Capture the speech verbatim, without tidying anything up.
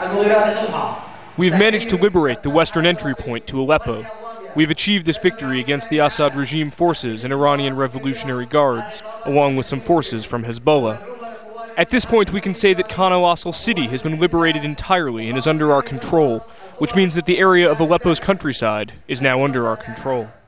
We've managed to liberate the western entry point to Aleppo. We've achieved this victory against the Assad regime forces and Iranian Revolutionary Guards, along with some forces from Hezbollah. At this point, we can say that Khan al-Assal city has been liberated entirely and is under our control, which means that the area of Aleppo's countryside is now under our control.